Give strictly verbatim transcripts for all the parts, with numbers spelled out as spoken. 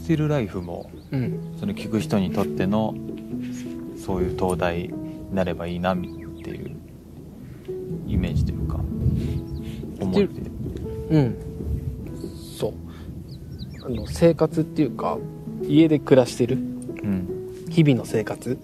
スティルライフも、うん、その聞く人にとってのそういう灯台になればいいなっていうイメージというか思いで、 うん、そうあの生活っていうか家で暮らしてる、うん、日々の生活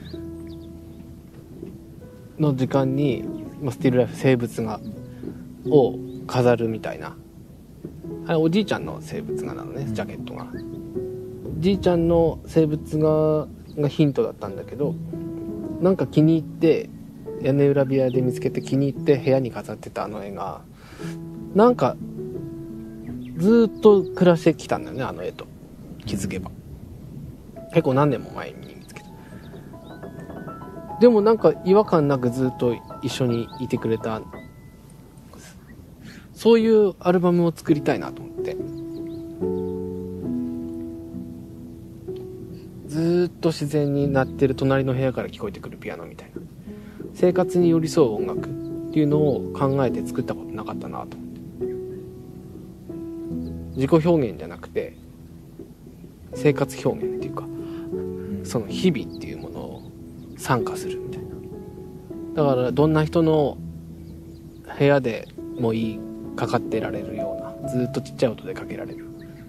の時間に、まあ、スティルライフ生物画を飾るみたいな、あれおじいちゃんの生物画なのね、ジャケットが。じいちゃんの生物画がヒントだったんだけど、なんか気に入って屋根裏部屋で見つけて気に入って部屋に飾ってたあの絵がなんかずっと暮らしてきたんだよね、あの絵と。気づけば結構何年も前に見つけた。でもなんか違和感なくずっと一緒にいてくれた、そういうアルバムを作りたいなと思って、ずっと自然に鳴ってる隣の部屋から聞こえてくるピアノみたいな、生活に寄り添う音楽っていうのを考えて作ったことなかったなと思って。自己表現じゃなくて生活表現っていうか、その日々っていうものを参加するみたいな。だからどんな人の部屋でもいいかかってられるような、ずっとちっちゃい音でかけられる、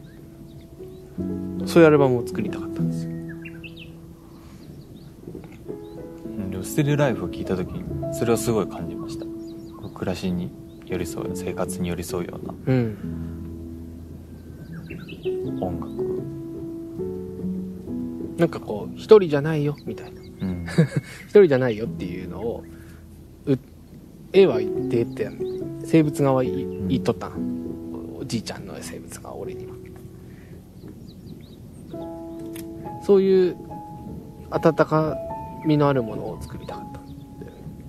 そういうアルバムを作りたかったんですよ。 でもスティルライフを聞いた時にそれをすごい感じました。暮らしに寄り添う、生活に寄り添うような、うん、音楽なんかこう一人じゃないよみたいな、うん、一人じゃないよっていうのを絵は言ってって生物画は言いとったの、うん、おじいちゃんの生物画は俺にはそういう温かみのあるものを作りたかったんだよ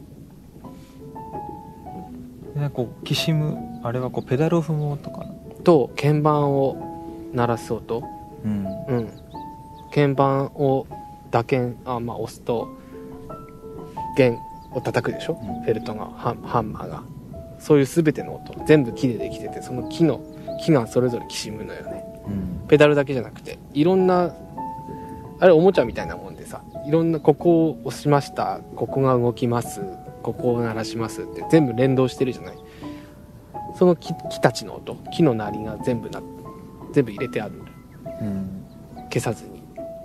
ね。 でこうきしむあれはこうペダルを踏む音かなと鍵盤を鳴らす音、うんうん、鍵盤を打鍵あ、まあ、押すと弦を叩くでしょ、うん、フェルトがハン、ハンマーが、そういう全ての音全部木でできてて、その木の木がそれぞれきしむのよね、うん、ペダルだけじゃなくていろんな、あれおもちゃみたいなもんでさ、いろんなここを押しました、ここが動きます、ここを鳴らしますって全部連動してるじゃない。その 木, 木たちの音、木の鳴りが全部な全部入れてある、うん、消さずに。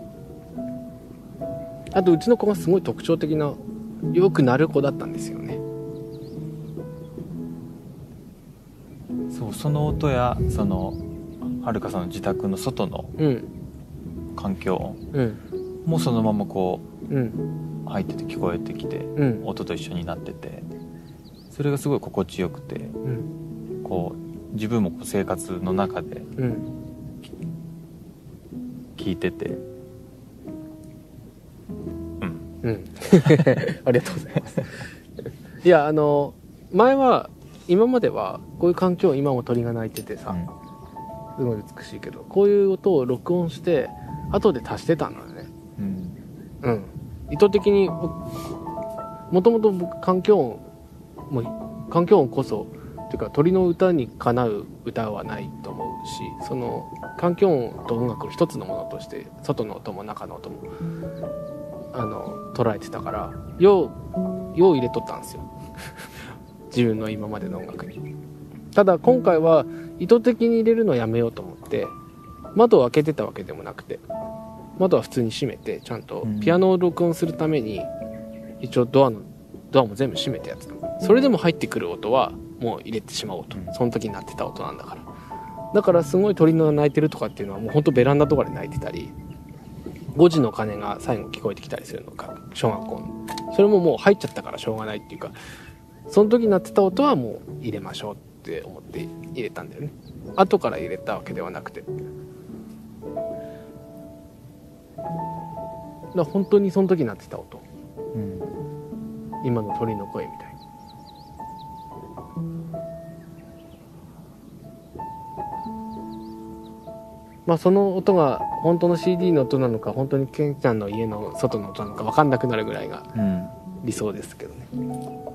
あとうちの子がすごい特徴的なよく鳴る子だったんですよね。 そうその音やそのはるかさんの自宅の外の環境音、うん、もそのままこう、うん、入ってて聞こえてきて、うん、音と一緒になってて、それがすごい心地よくて、うん、こう自分もこう生活の中で、うん、聞いてて、 うん、ありがとうございますいやあの前は今まではこういう環境、今も鳥が鳴いててさ、うん、すごい美しいけど、こういう音を録音して後で足してたのよね、うんうん、意図的に。もともと僕環境音も環境音こそっていうか鳥の歌にかなう歌はないと思うし、その環境音と音楽の一つのものとして外の音も中の音もあの捉えてたから、ようよう入れとったんですよ自分の今までの音楽に。ただ今回は意図的に入れるのをやめようと思って窓を開けてたわけでもなくて、窓は普通に閉めて、ちゃんとピアノを録音するために一応ドアのドアも全部閉めてやつ。それでも入ってくる音はもう入れてしまおうと、その時に鳴ってた音なんだから。だからすごい鳥の鳴いてるとかっていうのはもうほんとベランダとかで鳴いてたり、ごじの鐘が最後聞こえてきたりするのか、小学校のそれももう入っちゃったからしょうがないっていうか、その時に鳴ってた音はもう入れましょうって思って入れたんだよね。後から入れたわけではなくて、だから本当にその時に鳴ってた音、うん、今の鳥の声みたいに。まあその音が本当の シーディー の音なのか、本当にケンちゃんの家の外の音なのか分かんなくなるぐらいが理想ですけどね、うん